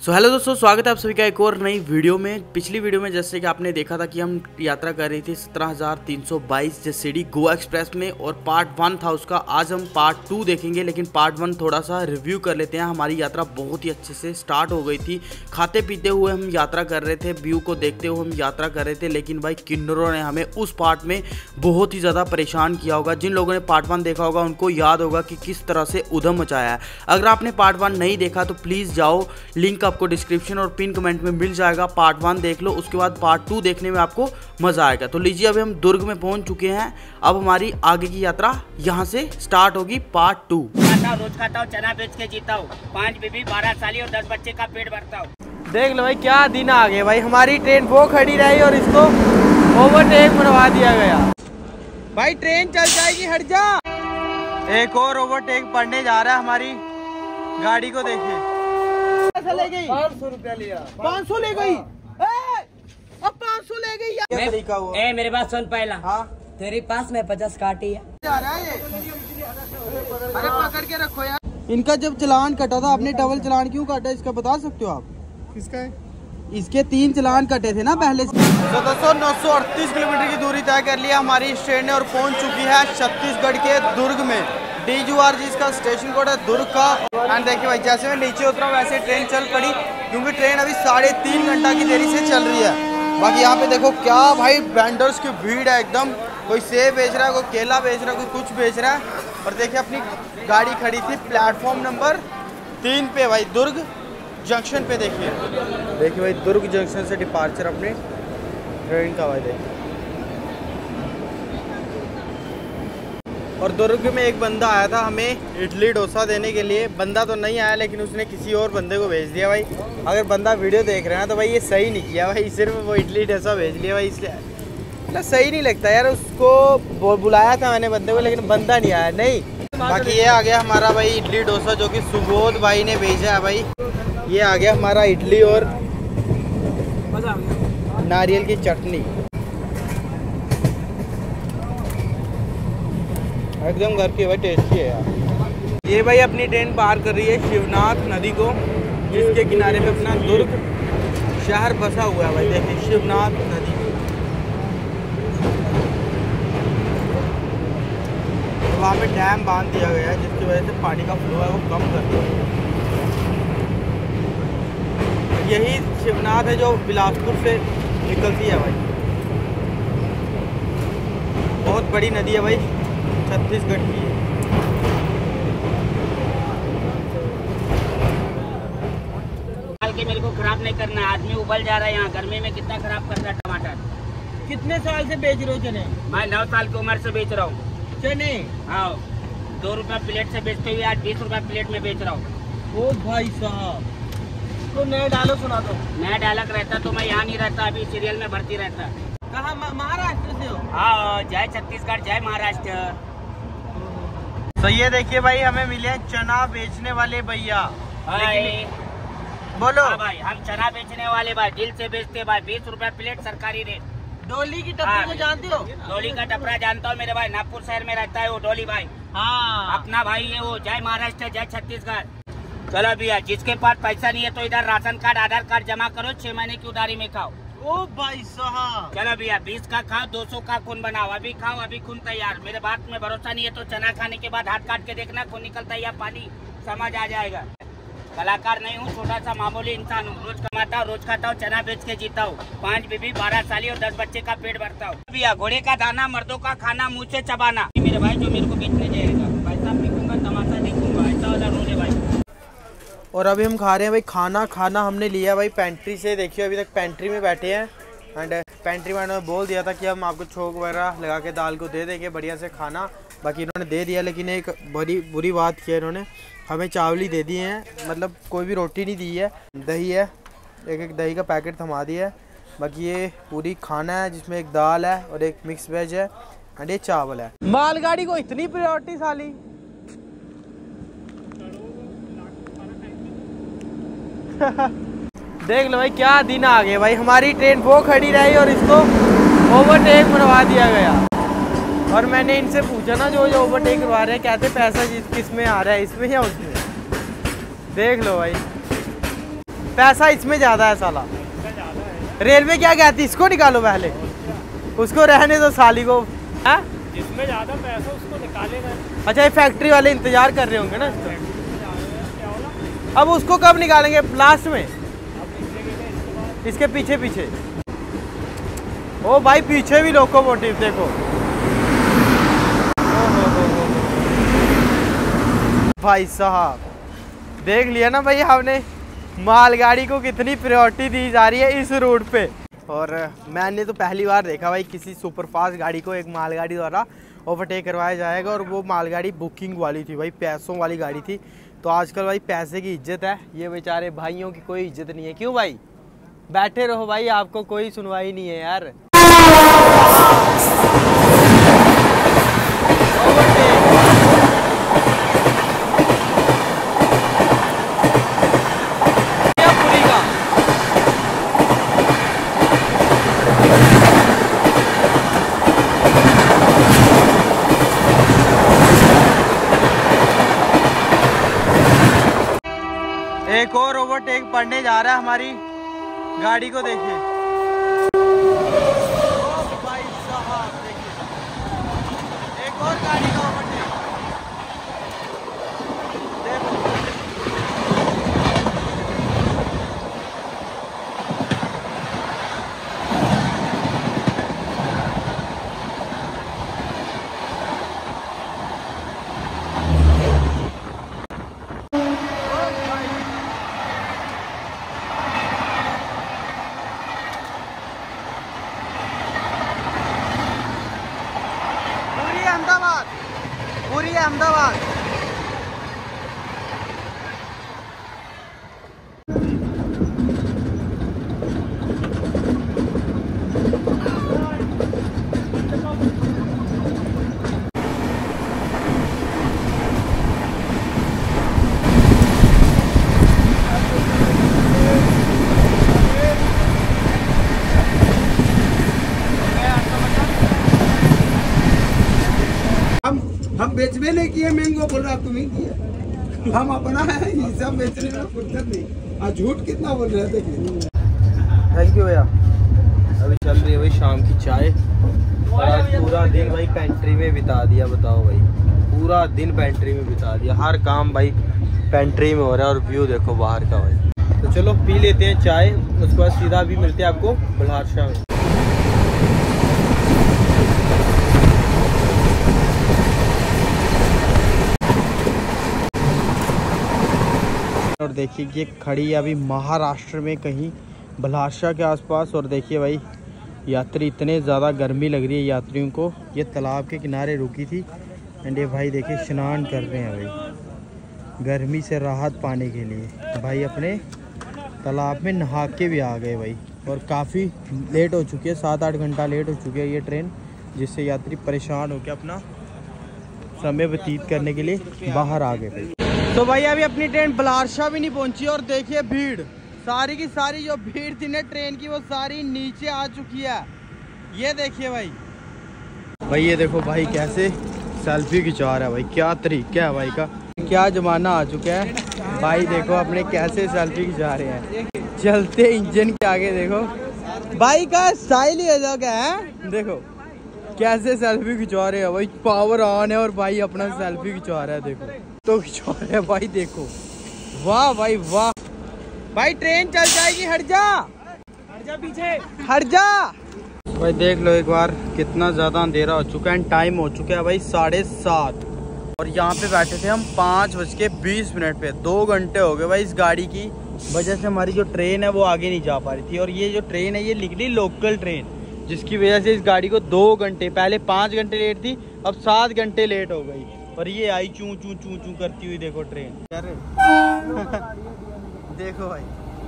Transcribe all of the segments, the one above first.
Hello दोस्तों, स्वागत है आप सभी का एक और नई वीडियो में। पिछली वीडियो में जैसे कि आपने देखा था कि हम यात्रा कर रही थी 17,322 जसीडी गोवा एक्सप्रेस में और पार्ट 1 था उसका। आज हम पार्ट 2 देखेंगे, लेकिन पार्ट 1 थोड़ा सा रिव्यू कर लेते हैं। हमारी यात्रा बहुत ही अच्छे से स्टार्ट हो गई थी। खाते पीते हुए हम यात्रा कर रहे थे, व्यू को देखते हुए हम यात्रा कर रहे थे, लेकिन भाई किन्नरों ने हमें उस पार्ट में बहुत ही ज़्यादा परेशान किया होगा। जिन लोगों ने पार्ट 1 देखा होगा उनको याद होगा कि किस तरह से उधम मचाया है। अगर आपने पार्ट 1 नहीं देखा तो प्लीज़ जाओ, लिंक आपको डिस्क्रिप्शन और पिन कमेंट में मिल जाएगा। पार्ट 1 देख लो, उसके बाद पार्ट 2 देखने में आपको मजा आएगा। तो लीजिए, अभी हम दुर्ग में पहुंच चुके हैं। अब हमारी आगे की यात्रा यहां से स्टार्ट होगी, पार्ट 2। रोज खाता हूँ, चना बेच के जीता हूँ, 5 बीबी 12 साली और 10 बच्चे का पेट भरता हूँ। देख लो भाई, क्या दिन आ गए भाई। हमारी ट्रेन वो खड़ी रही और इसको ओवरटेक बनवा दिया गया। भाई ट्रेन चल जाएगी, हट जा। एक और ओवरटेक पड़ने जा रहा है। हमारी गाड़ी को देखिए, ले गई 500 रुपया लिया। 500 ले गई, अब 500 ले गई। क्या तरीका हुआ? मेरे बात सुन पहला। हाँ, तेरे पास में 50 काटी है। जा रहा है ये। अरे पकड़ के रखो यार। इनका जब चालान कटा था, आपने डबल चालान क्यों काटा, इसका बता सकते हो आप? किसका है? इसके 3 चालान कटे थे ना पहले से। तो दोस्तों 938 किलोमीटर की दूरी तय कर लिया हमारी इस ट्रेन ने और पहुंच चुकी है छत्तीसगढ़ के दुर्ग में। DURG इसका स्टेशन कोड है दुर्ग का। एंड देखिए भाई, जैसे मैं नीचे उतरा वैसे ट्रेन चल पड़ी, क्योंकि ट्रेन अभी 3.5 घंटा की देरी से चल रही है। बाकी यहाँ पे देखो क्या भाई वेंडर्स की भीड़ है एकदम। कोई सेब बेच रहा है, कोई केला बेच रहा है, कोई कुछ बेच रहा है। और देखिए अपनी गाड़ी खड़ी थी प्लेटफॉर्म नंबर 3 पे भाई, दुर्ग जंक्शन पे। देखिए भाई, दुर्ग जंक्शन से डिपार्चर अपने ट्रेन का भाई देखिए। और दुर्ग में एक बंदा आया था हमें इडली डोसा देने के लिए। बंदा तो नहीं आया, लेकिन उसने किसी और बंदे को भेज दिया भाई। अगर बंदा वीडियो देख रहे हैं तो भाई ये सही नहीं किया भाई, सिर्फ वो इडली डोसा भेज लिया भाई। इसलिए मतलब सही नहीं लगता यार। उसको बुलाया था मैंने बंदे को, लेकिन बंदा नहीं आया। नहीं, बाकी ये आ गया हमारा भाई इडली डोसा, जो कि सुबोध भाई ने भेजा है भाई। ये आ गया हमारा इडली और नारियल की चटनी, एकदम घर की भाई, टेस्टी है यार। ये भाई अपनी ट्रेन पार कर रही है शिवनाथ नदी को, जिसके किनारे पे अपना दुर्ग शहर बसा हुआ है भाई। देखिए शिवनाथ नदी, तो वहाँ पे डैम बांध दिया गया है, जिसकी वजह से पानी का फ्लो है वो कम कर दिया है। यही शिवनाथ है जो बिलासपुर से निकलती है भाई। बहुत बड़ी नदी है भाई, छत्तीसगढ़ की। के मेरे को खराब नहीं करना, आदमी उबल जा रहा है यहाँ गर्मी में। कितना खराब कर रहा है टमाटर। कितने साल से बेच रहे हो चने? मैं 9 साल की उम्र से बेच रहा हूँ चने। हाँ, 2 रुपया प्लेट से बेचते हुए आज 20 रुपया प्लेट में बेच रहा हूँ। ओ भाई साहब, तो नया डायलॉग सुना दो। नया डायलॉग रहता तो मैं यहाँ नहीं रहता, अभी सीरियल में भर्ती रहता। कहाँ? महाराष्ट्र से हो? हाँ, जय छत्तीसगढ़, जय महाराष्ट्र। तो ये देखिए भाई, हमें मिले चना बेचने वाले भैया। बोलो। हाँ भाई, हम चना बेचने वाले भाई, दिल से बेचते भाई। 20 रुपया प्लेट सरकारी रेट। डोली की टपरी को जानते हो? डोली का टपरा जानता हूँ मेरे भाई, नागपुर शहर में रहता है वो डोली भाई। हाँ, अपना भाई है वो। जय महाराष्ट्र, जय छत्तीसगढ़। चलो भैया, जिसके पास पैसा नहीं है तो इधर राशन कार्ड, आधार कार्ड जमा करो, 6 महीने की उधारी में खाओ। ओ भाई साहब, चलो भैया, 20 का खाओ, 200 का खून बनाओ। अभी खाओ, अभी खून तैयार। मेरे बात में भरोसा नहीं है तो चना खाने के बाद हाथ काट के देखना, खून निकलता है या पानी, समझ आ जाएगा। कलाकार नहीं हूँ, छोटा सा मामूली इंसान हूँ। रोज कमाता हूँ, रोज खाता हूँ, चना बेच के जीता हूँ, 5 बीबी 12 साली और 10 बच्चे का पेट भरता हूँ। भैया, घोड़े का दाना, मर्दों का खाना, मुँह से चबाना। मेरे भाई जो मेरे को बेचने जाएगा, पैसा फेंकूंगा, तमाशा देखूंगा, ऐसा वाला रोल है भाई। और अभी हम खा रहे हैं भाई खाना हमने लिया भाई पेंट्री से। देखिए अभी तक पेंट्री में बैठे हैं। एंड पेंट्री मैंने बोल दिया था कि हम आपको छोक वगैरह लगा के दाल को दे देंगे बढ़िया से खाना। बाकी इन्होंने दे दिया, लेकिन एक बड़ी बुरी बात की है, इन्होंने हमें चावल ही दे दिए हैं, मतलब कोई भी रोटी नहीं दी है। दही है, एक दही का पैकेट थमा दिया है। बाकी ये पूरी खाना है, जिसमें एक दाल है और एक मिक्स वेज है एंड ये चावल है। मालगाड़ी को इतनी प्रायोरिटी साली। देख लो भाई, क्या दिन आ गए भाई। हमारी ट्रेन वो खड़ी रही और इसको ओवरटेक बनवा दिया गया। और मैंने इनसे पूछा ना, जो ओवरटेक करवा रहे हैं, कहते पैसा किस में आ रहा है, इसमें या उसमें। देख लो भाई, पैसा इसमें ज्यादा है साला। रेलवे क्या कहती, इसको निकालो पहले, उसको रहने दो साली को। है जिसमें ज्यादा पैसा उसको निकालेगा। अच्छा, ये फैक्ट्री वाले इंतजार कर रहे होंगे ना इसका। अब उसको कब निकालेंगे, लास्ट में, इसके पीछे पीछे। ओ भाई पीछे भी लोकोमोटिव देखो। भाई साहब देख लिया ना भाई, हमने मालगाड़ी को कितनी प्रायोरिटी दी जा रही है इस रूट पे। और मैंने तो पहली बार देखा भाई किसी सुपरफास्ट गाड़ी को एक मालगाड़ी द्वारा ओवरटेक करवाया जाएगा। और वो मालगाड़ी बुकिंग वाली थी भाई, पैसों वाली गाड़ी थी। तो आजकल भाई पैसे की इज्जत है, ये बेचारे भाइयों की कोई इज्जत नहीं है। क्यों भाई, बैठे रहो भाई, आपको कोई सुनवाई नहीं है यार। एक और ओवरटेक पड़ने जा रहा है हमारी गाड़ी को, देखिए भाई साहब, देखिए एक और गाड़ी का ओवरटेक। देखो पूरी अहमदाबाद। हम बेचने नहीं किए, मैंगो बोल रहा तुम ही किया। हम अपना है ये सब बेचने में फुर्सत नहीं। और झूठ कितना बोल रहे थे। थैंक यू भैया। अभी चल रही है भाई शाम की चाय। और आज पूरा दिन भाई पेंट्री में बिता दिया, बताओ भाई, पूरा दिन पेंट्री में बिता दिया। हर काम भाई पेंट्री में हो रहा है। और व्यू देखो बाहर का भाई। तो चलो पी लेते हैं चाय, उसके बाद सीधा भी मिलते हैं आपको बल्हारशाह में। और देखिए ये खड़ी है अभी महाराष्ट्र में कहीं बल्हारशाह के आसपास। और देखिए भाई यात्री, इतने ज़्यादा गर्मी लग रही है यात्रियों को। ये तालाब के किनारे रुकी थी एंड ये भाई देखिए स्नान कर रहे हैं भाई, गर्मी से राहत पाने के लिए। भाई अपने तालाब में नहा के भी आ गए भाई। और काफ़ी लेट हो चुकी है, 7-8 घंटा लेट हो चुकी है ये ट्रेन, जिससे यात्री परेशान होकर अपना समय व्यतीत करने के लिए बाहर आ गए भाई। तो भाई अभी अपनी ट्रेन बल्हारशाह भी नहीं पहुंची। और देखिए भीड़, सारी की सारी जो भीड़ थी ना ट्रेन की, वो सारी नीचे आ चुकी है। ये देखिए भाई, भाई ये देखो भाई कैसे सेल्फी खिंचा रहा है भाई। क्या तरीका है भाई का, क्या जमाना आ चुका है भाई। देखो अपने कैसे सेल्फी खिंचा रहे हैं, चलते इंजन के आगे देखो भाई का स्टाइल ही अलग है। देखो कैसे सेल्फी खिंचा रहे हैं भाई, पावर ऑन है और भाई अपना सेल्फी खिंचा रहा है। देखो तो खिंचा रहे हैं भाई, देखो वाह भाई वाह। भाई ट्रेन चल जाएगी, हट जा पीछे, हट जा भाई। देख लो एक बार कितना ज्यादा अंधेरा हो चुका है। टाइम हो चुका है भाई 7:30। और यहाँ पे बैठे थे हम 5:20 पे। 2 घंटे हो गए भाई इस गाड़ी की वजह से। हमारी जो ट्रेन है वो आगे नहीं जा पा रही थी। और ये जो ट्रेन है ये निकली लोकल ट्रेन, जिसकी वजह से इस गाड़ी को 2 घंटे, पहले 5 घंटे लेट थी, अब 7 घंटे लेट हो गई। और ये आई चू चू चू चू करती हुई, देखो ट्रेन। देखो भाई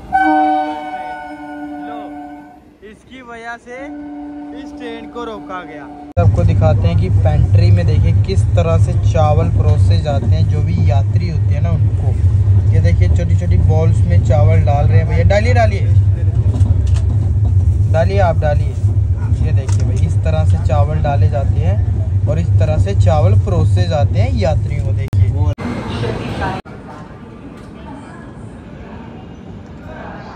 लो, इसकी वजह से इस ट्रेन को रोका गया। सबको दिखाते हैं कि पेंट्री में देखिए किस तरह से चावल परोसे जाते हैं। जो भी यात्री होते हैं ना उनको, ये देखिए छोटी छोटी बॉल्स में चावल डाल रहे हैं भैया। डालिए आप डालिए। ये देखिए भाई इस तरह से चावल डाले जाते हैं और इस तरह से चावल परोसे जाते हैं यात्रियों को। देखिए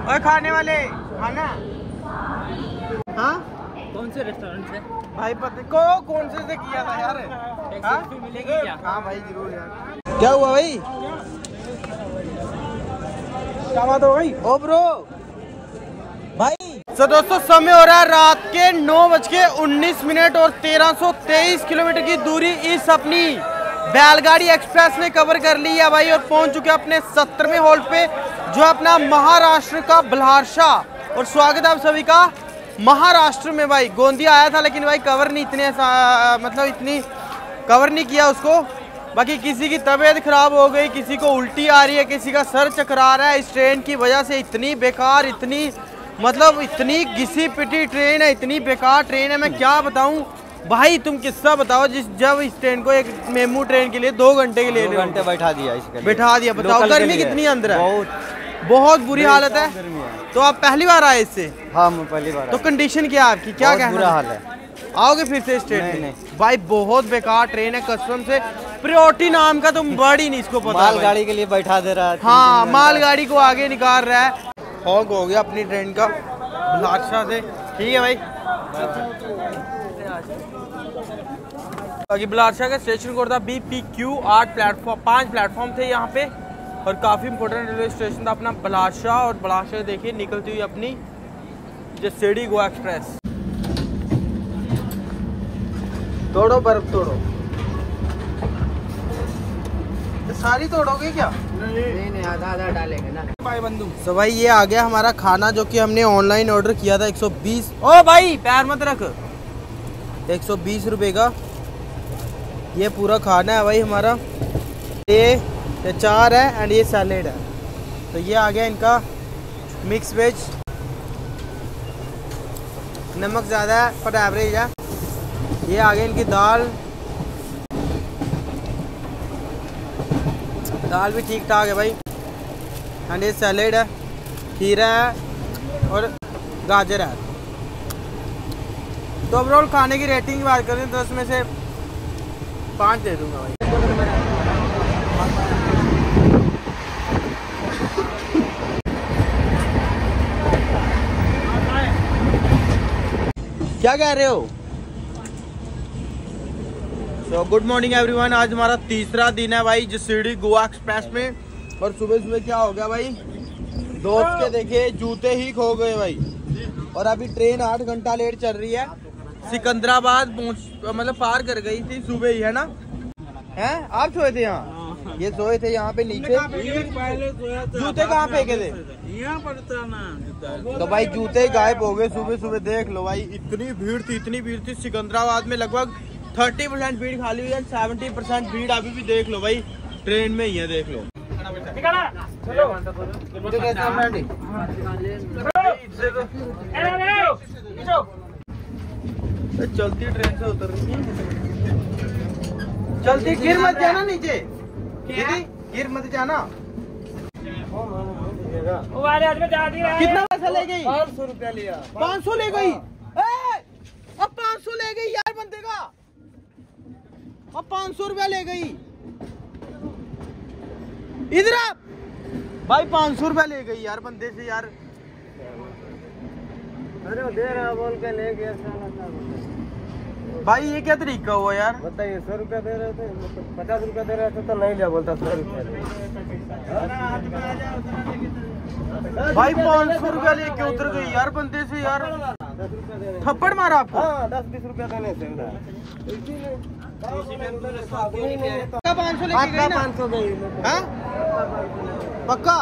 और खाने वाले खाना हाँ कौन से रेस्टोरेंट से भाई पता को कौन से किया था यार सेल्फी मिलेगी क्या? हाँ भाई जरूर यार। क्या हुआ भाई क्या बात हो भाई ओ ब्रो भाई। तो दोस्तों समय हो रहा है रात के 9:19 और 1323 किलोमीटर की दूरी इस अपनी बैलगाड़ी एक्सप्रेस ने कवर कर ली है भाई और पहुंच चुके अपने 17वें हॉल्ट पे जो अपना महाराष्ट्र का बल्हारशाह। और स्वागत है आप सभी का महाराष्ट्र में। भाई गोंदिया आया था लेकिन भाई कवर नहीं इतनी कवर नहीं किया उसको। बाकी किसी की तबीयत खराब हो गई, किसी को उल्टी आ रही है, किसी का सर चकरा रहा है इस ट्रेन की वजह से। इतनी बेकार इतनी घिसी पिटी ट्रेन है, इतनी बेकार ट्रेन है मैं क्या बताऊं भाई। तुम किस्सा बताओ जब इस ट्रेन को एक मेमू ट्रेन के लिए 2 घंटे के लिए 2 घंटे बैठा दिया बताओ गर्मी कितनी अंदर है। बहुत बुरी हालत है। तो आप पहली बार आए इससे? हाँ मैं पहली बार। तो कंडीशन क्या है आपकी, क्या कहना? बुरा हाल है। आओगे फिर से इस ट्रेन में? नहीं। भाई बहुत बेकार ट्रेन है कसम से। प्रायोरिटी नाम का तुम वर्ड ही नहीं इसको पता। मालगाड़ी के लिए बैठा दे रहा है। हाँ मालगाड़ी को आगे निकाल रहा है। हॉग हो गया अपनी ट्रेन का बल्हारशाह से। ठीक है भाई। बाकी बल्हारशाह का स्टेशन कोड था BPQ 8 प्लेटफॉर्म 5 प्लेटफॉर्म थे यहाँ पे और काफ़ी इंपॉर्टेंट रेलवे स्टेशन था अपना बल्हारशाह। और बल्हारशाह देखिए निकलती हुई अपनी जसीडी गोवा एक्सप्रेस। तोड़ो बर्फ तोड़ो। सारी तोड़ोगे क्या? नहीं आधा डालेंगे ना भाई बंधु। तो भाई ये आ गया हमारा खाना जो कि हमने ऑनलाइन ऑर्डर किया था 120। ओ भाई पैर मत रख। 120 रुपए का ये पूरा खाना है भाई हमारा। ये अचार है एंड ये सैलेड है। तो ये आ गया इनका मिक्स वेज। नमक ज़्यादा है पर एवरेज है। ये आ गया इनकी दाल भी ठीक ठाक है भाई। एंड ये सैलेड है, खीरा है और गाजर है। तो ओवरऑल खाने की रेटिंग की बात करें तो उसमें से 5 दे दूंगा भाई। क्या कह रहे हो? तो गुड मॉर्निंग एवरीवन। आज हमारा तीसरा दिन है भाई जसीडी गोवा एक्सप्रेस में। और सुबह सुबह क्या हो गया भाई, दोस्त के देखे जूते ही खो गए भाई। और अभी ट्रेन 8 घंटा लेट चल रही है। सिकंदराबाद पार कर गई थी सुबह ही, है ना? हैं आप सोए थे यहाँ? ये सोए थे यहाँ पे नीचे। जूते कहाँ फेंके थे? यहाँ पर ना। तो भाई जूते गायब हो गए सुबह सुबह। देख लो भाई इतनी भीड़ थी सिकंदराबाद में। लगभग 30% भीड़ खाली हुई है, 70% भीड़ अभी भी देख लो भाई ट्रेन में ही है। देख लो चलती ट्रेन से उतर रही है। चलती गिर मत जाना नीचे, गिर मत जाना। कितना पैसा ले गई? 500 रुपया लिया। 500 ले गई। अब 500 ले गई यार बंदे का। अब 500 रुपया ले गई। इधर आप भाई 500 रुपया ले गई यार बंदे से यार। अरे दे रहा बोल के ले गया। भाई ये क्या तरीका हुआ यार? बताइए 100 रुपया दे रहे थे, 50 रुपया दे रहे थे तो नहीं लिया, बोलता 100 रुपया। भाई 500 रुपया लेके उतर गई यार बंदे से यार। थप्पड़ मारा आपको? 10-20 रुपया देने से 500 लेके गई ना? 500 गई। हाँ? पक्का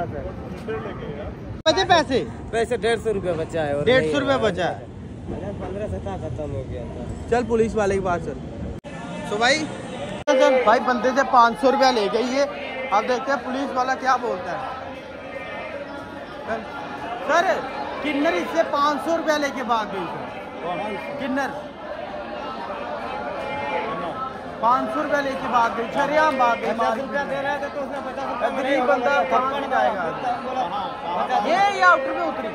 बचे पैसे? पैसे 150 रुपया बचा है। 150 रुपया बचा है। 15 से खत्म हो गया था। चल पुलिस वाले के पास चल। तो भाई बंदे से 500 रुपया ले गई है। अब देखते हैं पुलिस वाला क्या बोलता है। सर किन्नर इससे 500 रुपया लेके भाग गई। किन्नर 500 रुपया लेके भाग गई। छरियाम भाग गई। 50 रुपया दे रहे थे तो उसने 50 रुपया। गरीब बंदा कहाँ नहीं जाएगा। ये आउटर में उतरी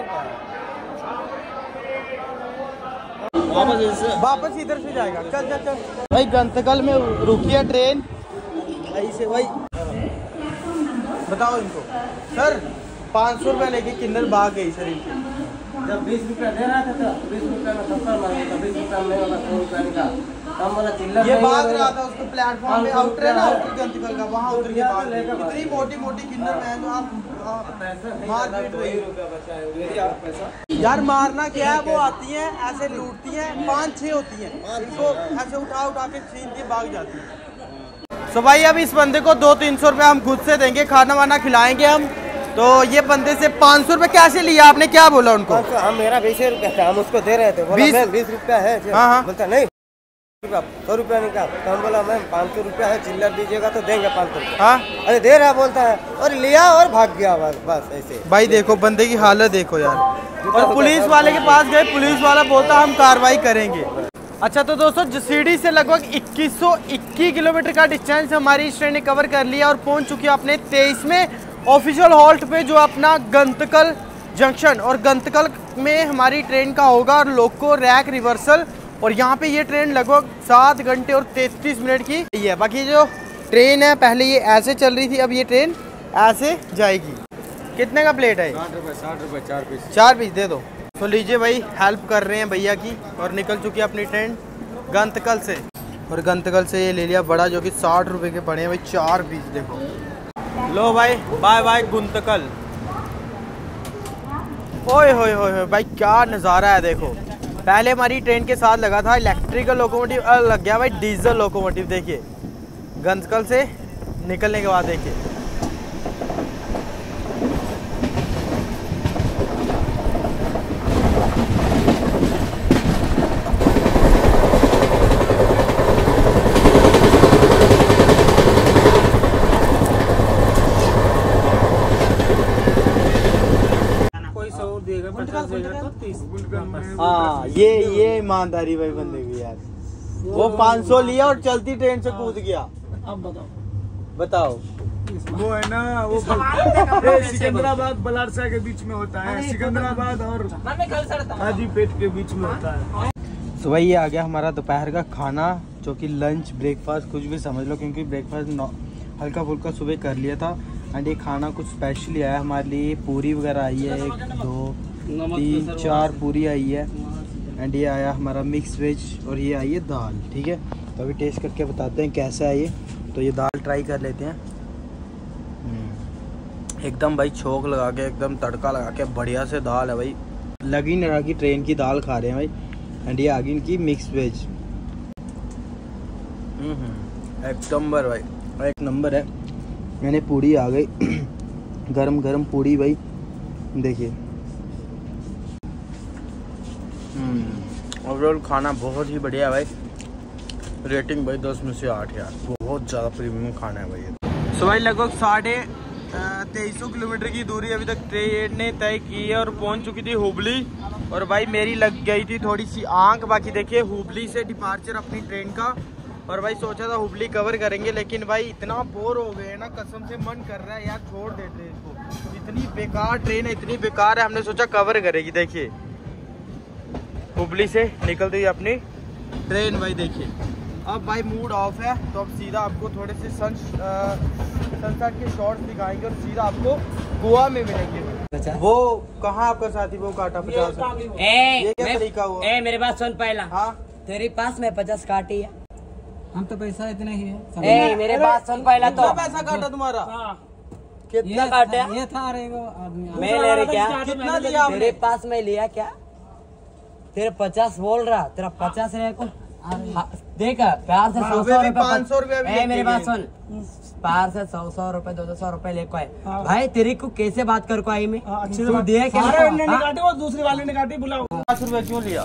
वापस इधर से जाएगा। चल चल चल भाई। गंतकल में रुकी है ट्रेन। ऐसे भाई बताओ इनको। सर 500 रुपये लेके किन्नर भाग गई सर इनकी। जब 20 रुपया दे रहा था तो 20 रुपया में 70 मांगे तो 20 रुपया में वाला 100 रुपया का कम वाला चिल्लर ये भाग रहा था उसको प्लेटफॉर्म पे, आउटर है ना, आउटर के अंतिकल का, वहाँ उतर के भाग गई। इतनी मोटी मोटी किन्नर में जो आप मार पीट रही हो। यार मारना क्या है, वो आती हैं ऐसे लूटती हैं, 5-6 होती हैं, इनको ऐसे उठा उठा के छीन के भाग जाती हैं। तो भाई अब इस बंदे को 200-300 रुपये हम खुद से देंगे, खाना वाना खिलाएंगे हम। तो ये बंदे से 500 रुपये कैसे लिया आपने, क्या बोला उनको? हम मेरा 20 रुपया था, हम उसको दे रहे थे, बोला 20 रुपया है। हाँ। बोलता नहीं 100 रुपया निकाल, तो हम बोला मैम 500 रुपया है, चिल्लर दीजिएगा तो देंगे 500 रुपया। हाँ अरे दे रहा बोलता है, और लिया और भाग गया बस ऐसे। भाई देखो बंदे की हालत देखो यार। और पुलिस वाले के पास गए, पुलिस वाला बोलता हम कार्रवाई करेंगे। अच्छा तो दोस्तों जसीडी से लगभग 2121 किलोमीटर का डिस्टेंस हमारी इस ट्रेन ने कवर कर लिया और पहुंच चुकी है अपने 23वें ऑफिशियल हॉल्ट पे, जो अपना गंतकल जंक्शन। और गंतकल में हमारी ट्रेन का होगा और लोको रैक रिवर्सल। और यहाँ पे ये ट्रेन लगभग 7 घंटे और 33 मिनट की है। बाकी जो ट्रेन है पहले ये ऐसे चल रही थी, अब ये ट्रेन ऐसे जाएगी। कितने का प्लेट है? 60 रुपये 4 पीस। 4 पीस दे दो। तो लीजिए भाई, हेल्प कर रहे हैं भैया की। और निकल चुकी है अपनी ट्रेन गंतकल से। और गंतकल से ये ले लिया बड़ा, जो कि 60 रुपये के पड़े हैं भाई, 4 पीस देखो। लो भाई, बाय बाय गुंतकल। ओए होए होए भाई, क्या नज़ारा है देखो। पहले हमारी ट्रेन के साथ लगा था इलेक्ट्रिकल लोकोमोटिव, लग गया भाई डीजल लोकोमोटिव। देखिए गंतकल से निकलने के बाद देखिए। हाँ ये ईमानदारी भाई बंदे की यार। वो 500 लिया और चलती ट्रेन से कूद गया। अब बताओ। वो है ना, वो सिकंदराबाद बलारसा के बीच में होता है, सिकंदराबाद और हाजीपेट के बीच में होता है। सुबह ये आ गया हमारा दोपहर का खाना, जो कि लंच ब्रेकफास्ट कुछ भी समझ लो, क्योंकि ब्रेकफास्ट हल्का फुल्का सुबह कर लिया था। एंड ये खाना कुछ स्पेशली आया हमारे लिए। पूरी वगैरह आई है, 1 2 3 4 पूरी आई है। एंड ये आया हमारा मिक्स वेज, और ये आई है दाल। ठीक है, तो अभी टेस्ट करके बताते हैं कैसा है ये। तो ये दाल ट्राई कर लेते हैं। एकदम भाई छोंक लगा के, एकदम तड़का लगा के बढ़िया से दाल है भाई। लगी नहीं रहा कि ट्रेन की दाल खा रहे हैं भाई। एंड ये आ गई इनकी मिक्स वेज। एक नंबर भाई, एक नंबर है। मैंने पूड़ी आ गई गरम गरम पूड़ी भाई, देखिए। ओवरऑल खाना बहुत ही बढ़िया है भाई। रेटिंग भाई 10 में से 8 यार, बहुत ज़्यादा प्रीमियम खाना है भाई। सो भाई लगभग 2350 किलोमीटर की दूरी अभी तक ट्रेन ने तय की है और पहुंच चुकी थी हुबली। और भाई मेरी लग गई थी थोड़ी सी आंख। बाकी देखिए हुबली से डिपार्चर अपनी ट्रेन का। और भाई सोचा था हुबली कवर करेंगे, लेकिन भाई इतना बोर हो गए ना, कसम से मन कर रहा है यार छोड़ देते हैं इसको। इतनी बेकार ट्रेन है, इतनी बेकार है, हमने सोचा कवर करेगी। देखिए हुबली से निकलती हुई अपनी ट्रेन भाई, देखिए। अब भाई मूड ऑफ है, तो अब सीधा आपको थोड़े से सनसेट के शॉट्स दिखाएंगे और सीधा आपको गोवा में मिलेंगे। वो कहाँ आपका साथी वो काटा 50? ये क्या तरीका हुआ? मेरे पास सुन पहला। हाँ तेरे पास में 50 काटी है। हम तो पैसा इतना ही है। मेरे पास सुन पहला तो पैसा काटा तुम्हारा? कितना काटा? ये था आदमी। मैं ले रही क्या? कितना लिया आपने? तेरे पास में लिया क्या? तेरे 50 बोल रहा, तेरा 50 रहे को देखा प्यार से 100 रुपए 500 रुपए मेरे पास सुन, प्यार से 100 रुपए 200 रुपए लेको आए भाई। तेरी को कैसे बात कर को आई में तू दे क्या? और दूसरी वाले ने काटी, बुलाओ। 5 रुपए क्यों लिया?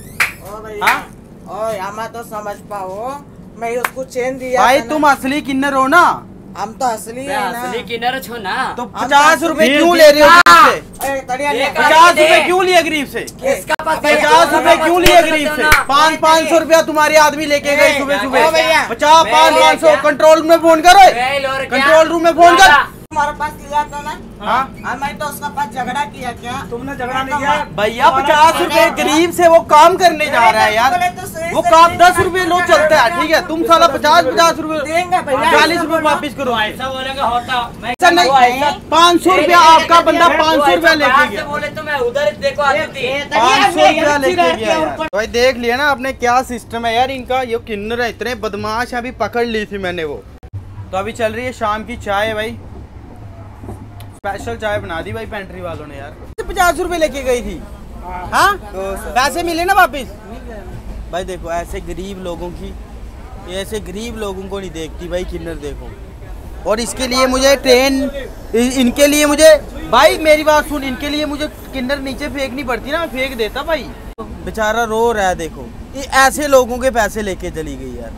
हमें तो समझ पाओ, मैं उसको चेन दिया भाई तुम असली किन्नर हो ना? हम तो असली है ना। असली किन्नर छो ना, तो 50 रुपए क्यों ले रहे हो गरीब से? 50 रुपए क्यों लिए गरीब से? 50 रुपए क्यों लिए गरीब से? 500 रुपया तुम्हारे आदमी लेके गए सुबह सुबह। 50 500 कंट्रोल रूम में फोन करो, कंट्रोल रूम में फोन कर। तुम्हारे पास लिया था ना? हाँ मैं तो उसका पास झगड़ा किया क्या? तुमने झगड़ा नहीं किया? भैया 50 रुपए गरीब से वो काम करने जा रहा है यार। वो काम 10 रुपए लो चलता है, ठीक है। तुम साला 50 रुपए देंगे भैया, 40 रुपए वापिस करो। ऐसा बोलेगा होता मैं ऐसा नहीं, 500 रुपया आपका बंदा 500 रुपया लेके गया। बोले तो मैं उधर देखो आती थी 500 रुपया लेके गया यार। भाई देख लिया ना आपने क्या सिस्टम है यार इनका। ये किन्नर है, इतने बदमाश अभी पकड़ ली थी मैंने वो। तो अभी चल रही है शाम की चाय भाई, स्पेशल चाय बना दी भाई पेंट्री वालों ने यार। 50 रुपए लेके गई थी। हाँ तो पैसे मिले ना वापिस। भाई देखो ऐसे गरीब लोगों की, ऐसे गरीब लोगों को नहीं देखती भाई किन्नर, देखो। और इसके लिए मुझे ट्रेन, इनके लिए मुझे, भाई मेरी बात सुन, इनके लिए मुझे किन्नर नीचे फेंकनी पड़ती ना, मैं फेंक देता भाई। बेचारा रो रहा है देखो, ये ऐसे लोगों के पैसे लेके चली गई यार।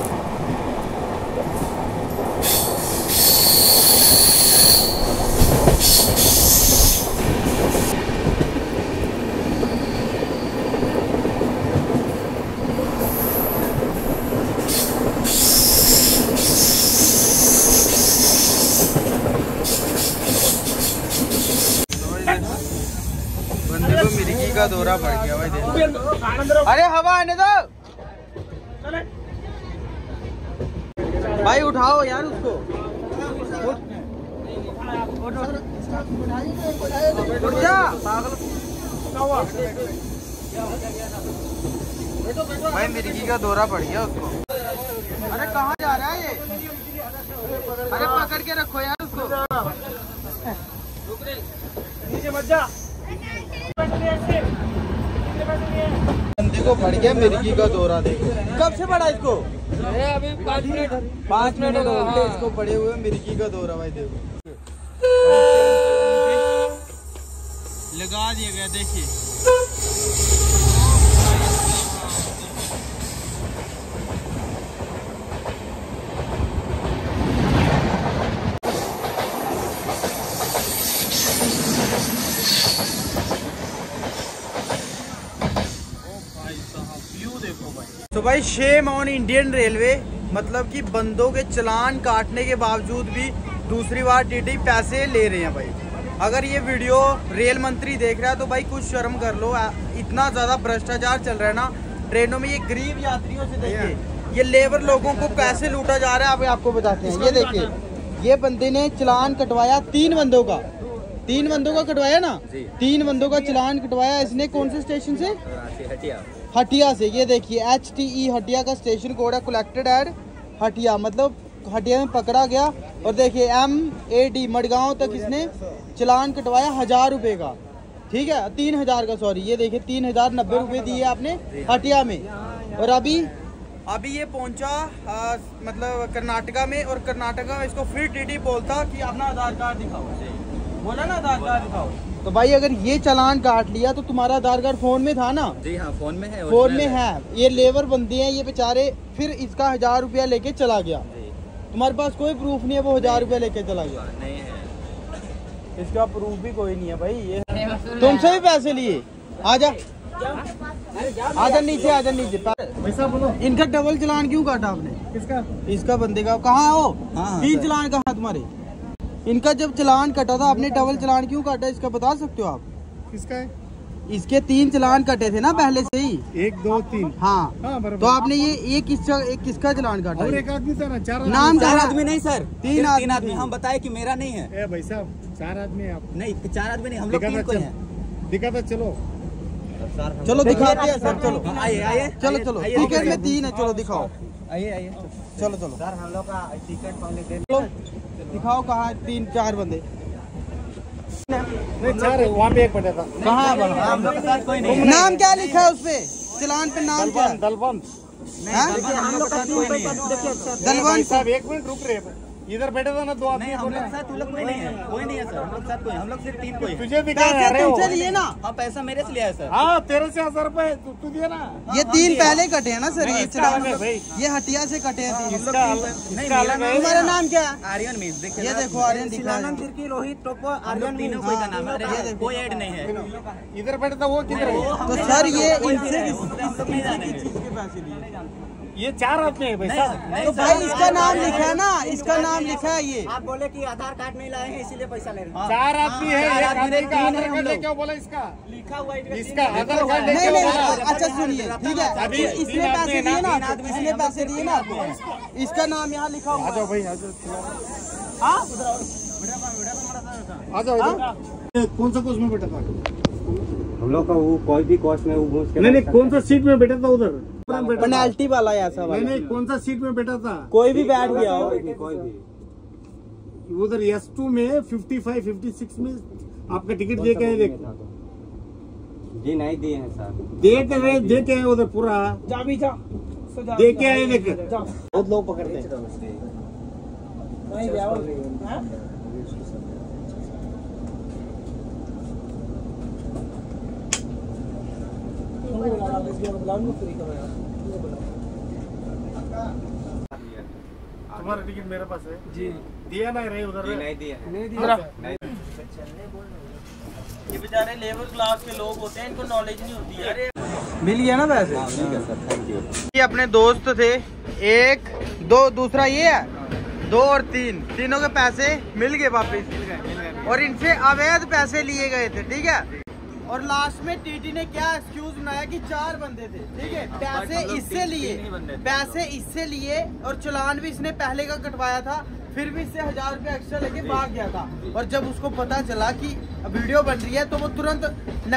बंदे को मिर्गी का दौरा पड़ गया भाई देखो। अरे हवा आने दो भाई, उठाओ यार उसको। उठ जा पागल। भाई मिर्गी का दौरा पड़ गया उसको। अरे कहाँ जा रहा है ये? अरे पकड़ के रखो यार उसको। नीचे मत जा। बंदे को पड़ गया मिर्गी का दौरा देखो। कब से पड़ा इसको? अभी 5 मिनट हो गए इसको पड़े हुए मिर्गी का दौरा भाई देखो। लगा दिया गया देखिए। तो भाई शेम ऑन इंडियन रेलवे, मतलब कि बंदों के चलान काटने के बावजूद भी दूसरी बार टीटी पैसे ले रहे हैं भाई। अगर ये वीडियो रेल मंत्री देख रहा है तो भाई कुछ शर्म कर लो। इतना ज़्यादा भ्रष्टाचार चल रहा है ना ट्रेनों में। ये गरीब यात्रियों से देखिए, ये लेबर लोगों को कैसे लूटा जा रहा है। अभी आपको बताते हैं। ये देखिए, ये बंदे ने चलान कटवाया 3 बंदों का। 3 बंदों का कटवाया ना, 3 बंदों का चलान कटवाया इसने। कौन से स्टेशन से? हटिया से। ये देखिए HTE हटिया का स्टेशन कोड है, कलेक्टेड एट हटिया, मतलब हटिया में पकड़ा गया। और देखिए MAD मडगांव तक इसने चलान कटवाया 1000 रुपए का, ठीक है 3000 का, सॉरी। ये देखिए 3090 रुपए दिए आपने हटिया में। और अभी ये पहुंचा मतलब कर्नाटका में, और कर्नाटका में इसको फिर टीटी बोलता कि अपना आधार कार्ड दिखाओ, बोला ना आधार कार्ड दिखाओ। तो भाई अगर ये चालान काट लिया तो तुम्हारा आधार कार्ड फोन में था ना? जी हाँ, फोन में है। फोन में है। ये लेबर बंदे हैं ये बेचारे, फिर इसका 1000 रुपया लेके चला गया। तुम्हारे पास कोई प्रूफ नहीं है वो 1000 रुपया लेके चला गया? नहीं है, इसका प्रूफ भी कोई नहीं है भाई। ये तुमसे भी पैसे लिए। आजा आजा नीचे, आजा नीचे। इनका डबल चलान क्यों काटा आपने? किसका? इसका बंदे का। कहाँ हो? 3 सर। चलान कहाँ तुम्हारे? इनका जब चलान कटा था आपने डबल चलान क्यों काटा, इसका बता सकते हो आप? किसका है? इसके 3 चलान कटे थे ना पहले से ही। 1 2 3। हाँ बराबर। तो आपने ये किसका चलान काटा? और एक आदमी था ना, 4 नाम क्या? 4 आदमी नहीं सर, 3 आदमी। हम बताए कि मेरा नहीं है। ए भाई साहब 4 आदमी हैं आप। नहीं 4 आदमी नहीं, हम लोग 3 कोई हैं। दिखा था, चलो चलो दिखाते हैं सर, चलो आइए आइए, चलो चलो। टिकट में 3 है, चलो दिखाओ। आइए आइए। चलो चलो सर हम लोग का टिकट पहले दे। चलो दिखाओ कहाँ 3-4 बंदे। नहीं 4 है, वहाँ पे एक पड़ा था। कहाँ हम लोग के साथ कोई नहीं है। नाम क्या लिखा है उसपे चलान पे? नाम क्या है? दलवंत। हम लोग का कोई नहीं है। दलवंत साहब 1 मिनट रुक रहे। इधर बैठे था ना 2 आदमी। नहीं, हम लोग के साथ लोग कोई नहीं है, कोई नहीं है सर। हम लोग के साथ कोई, हम लोग सिर्फ 3 कोई है। तुझे दिखा पैसे रहे हो? तुमसे लिए ना? हाँ, पैसा मेरे से लिया है सर। हाँ 13 से 1000 रुपए तू दिया ना। ये 3 पहले कटे हैं ना सर? ये इसका चलान अलग है भाई। ये हटिया से कटे हैं 3। इसका अलग है। तुम्हारा नाम क्या है? आर्यन मीन्स देखिए, ये देखो आर्यन दिखा है। रोहित टोपो आर्यन तीनों कोई का नाम है। अरे कोई ऐड नहीं है। इधर बैठा था वो किधर है? तो सर ये इनसे हम लोग नहीं जाने किस चीज के पैसे लिए? ये 4 आदमी है भाई साहब। तो भाई इसका नाम लिखा है ना, इसका नाम लिखा है ये। आप बोले कि आधार कार्ड नहीं लाए हैं इसीलिए पैसा ले रहे हैं। 4 आदमी है, एक आदमी का आधार कार्ड लेके बोला इसका लिखा हुआ है इसका आधार कार्ड नहीं लेके नहीं, बोला। अच्छा सुनिए, ठीक है, अभी इसने पैसे दिए ना आपको, इसने पैसे दिए ना आपको, इसका नाम यहाँ लिखा हुआ है। भाई आ जाओ। कौन सा कोच में बैठा था हम लोग का? वो कोई भी कोच में वो नहीं, कौन सा सीट में बैठा था उधर? पेनल्टी वाला ऐसा वाला। नहीं, कौन सा सीट में बैठा था? कोई भी बैठ गया हो। कोई भी उधर S2 में 55, 56 में आपका टिकट दे के आए देख। जी नहीं दिए हैं सर। दे के आए उधर पूरा दे के आए देख। बहुत लोग पकड़ते हैं। तुम्हारा टिकट मेरे पास है जी। दिया नहीं रहे उधर? नहीं दिए हैं। ये बेचारे लेबर क्लास के लोग होते हैं, इनको नॉलेज नहीं होती है। अरे मिल गया ना पैसे? ठीक है सर, थैंक यू। ये अपने दोस्त थे, 1 2 दूसरा ये है, 2 और 3, तीनों के पैसे मिल गए वापस, और इनसे अवैध पैसे लिए गए थे, ठीक है। और लास्ट में टीटी ने क्या एक्सक्यूज बनाया कि 4 बंदे थे, ठीक है, पैसे इससे लिए और चालान भी इसने पहले का कटवाया था, फिर भी इससे 1000 रुपये एक्स्ट्रा लेके भाग गया था। और जब उसको पता चला कि वीडियो बन रही है तो वो तुरंत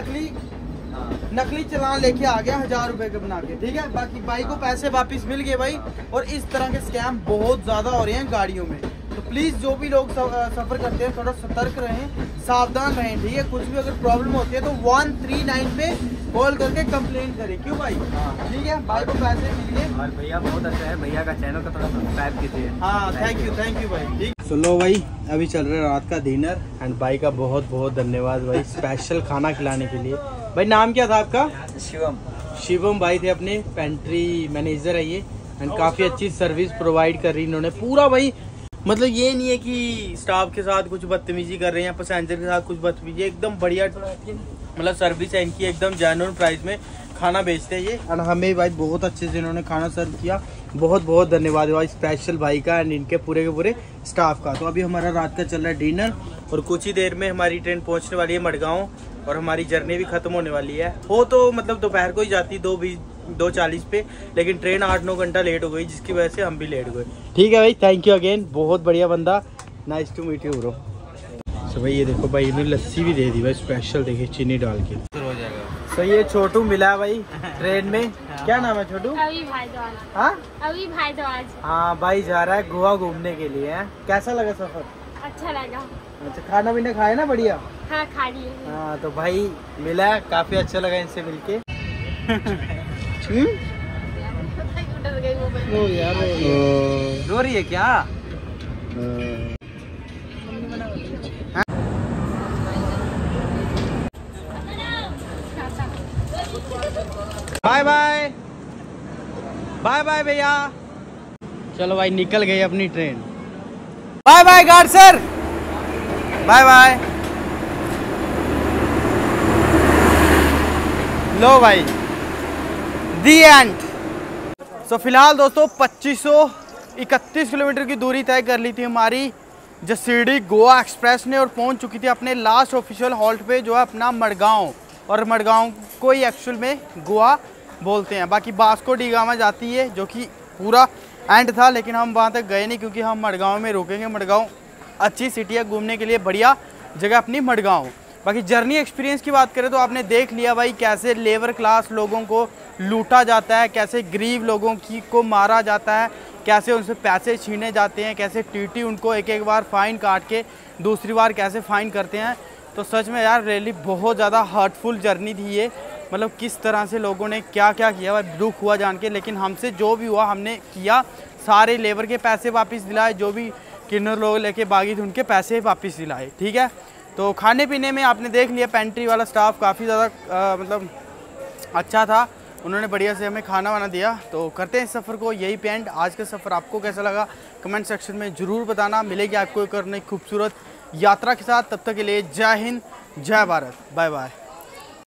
नकली चालान लेके आ गया 1000 रुपए के बना के, ठीक है। बाकी भाई को पैसे वापस मिल गए भाई। और इस तरह के स्कैम बहुत ज्यादा हो रहे हैं गाड़ियों में, तो प्लीज जो भी लोग सफर करते हैं थोड़ा सतर्क रहें, सावधान रहें, ठीक है। कुछ भी अगर प्रॉब्लम होती है तो 139 पे कॉल करके कंप्लेंट करें, क्यों भाई? ठीक है, भाई को पैसे मिल गए। और भैया बहुत अच्छा है, भैया का चैनल का थोड़ा सब्सक्राइब कीजिए। हाँ, थैंक यू भाई। ठीक, सुनो भाई, अभी चल रहा है रात का डिनर, एंड भाई का बहुत बहुत धन्यवाद भाई स्पेशल खाना खिलाने के लिए। भाई नाम क्या था आपका? शिवम भाई थे, अपने पेंट्री मैनेजर है ये, एंड काफ़ी अच्छी सर्विस प्रोवाइड कर रही इन्होंने पूरा भाई। मतलब ये नहीं है कि स्टाफ के साथ कुछ बदतमीजी कर रहे हैं, पैसेंजर के साथ कुछ बदतमीजी, एकदम बढ़िया मतलब सर्विस है इनकी, एकदम जेन्युइन प्राइस में खाना बेचते हैं ये। और हमें भाई बहुत अच्छे से इन्होंने खाना सर्व किया, बहुत बहुत धन्यवाद भाई स्पेशल भाई का एंड इनके पूरे के पूरे स्टाफ का। तो अभी हमारा रात का चल रहा है डिनर, और कुछ ही देर में हमारी ट्रेन पहुंचने वाली है मडगांव, और हमारी जर्नी भी खत्म होने वाली है। हो तो मतलब दोपहर को ही जाती 2:40 पे, लेकिन ट्रेन 8-9 घंटा लेट हो गई, जिसकी वजह से हम भी लेट हुए। ठीक है भाई, थैंक यू अगेन, बहुत बढ़िया बंदा, nice to meet you bro. So भाई ये देखो भाई, इन्होंने लस्सी भी दे दी भाई स्पेशल, देखिए चीनी डाल के। हो जाएगा। सो ये छोटू मिला है भाई ट्रेन में। क्या नाम है छोटू? अभी भारद्वाज। हाँ अभी भारद्वाज। हाँ भाई जा रहा है गोवा घूमने के लिए। कैसा लगा सफर? अच्छा लगा। अच्छा, खाना पीना खाए ना बढ़िया? हाँ खा लिए। हाँ तो भाई मिला, काफी अच्छा लगा इनसे मिलके। ओ यार रो रही है क्या? बाय बाय बाय बाय भैया। चलो भाई निकल गई अपनी train. Bye bye guard sir, bye bye. लो भाई दी एंड। सो फिलहाल दोस्तों 2531 किलोमीटर की दूरी तय कर ली थी हमारी जसीडी गोवा एक्सप्रेस ने, और पहुंच चुकी थी अपने लास्ट ऑफिशियल हॉल्ट पे जो है अपना मडगांव, और मडगांव को ही एक्चुअल में गोवा बोलते हैं। बाकी बास्को डी गामा जाती है जो कि पूरा एंड था, लेकिन हम वहाँ तक गए नहीं क्योंकि हम मडगांव में रुकेंगे। मडगांव अच्छी सिटी है घूमने के लिए, बढ़िया जगह अपनी मडगांव। बाकी जर्नी एक्सपीरियंस की बात करें तो आपने देख लिया भाई कैसे लेबर क्लास लोगों को लूटा जाता है, कैसे गरीब लोगों को मारा जाता है, कैसे उनसे पैसे छीने जाते हैं, कैसे टीटी उनको एक बार फ़ाइन काट के दूसरी बार कैसे फ़ाइन करते हैं। तो सच में यार रियली बहुत ज़्यादा हर्टफुल जर्नी थी ये, मतलब किस तरह से लोगों ने क्या क्या किया भाई, दुख हुआ जान के। लेकिन हमसे जो भी हुआ हमने किया, सारे लेबर के पैसे वापस दिलाए, जो भी किन्नर लोग लेके भागी थे उनके पैसे वापस दिलाए, ठीक है। तो खाने पीने में आपने देख लिया पेंट्री वाला स्टाफ काफ़ी ज़्यादा मतलब अच्छा था, उन्होंने बढ़िया से हमें खाना वाना दिया। तो करते हैं इस सफ़र को यही पे एंड। आज का सफ़र आपको कैसा लगा कमेंट सेक्शन में ज़रूर बताना। मिलेगी आपको एक और नई खूबसूरत यात्रा के साथ, तब तक के लिए जय हिंद जय भारत, बाय बाय।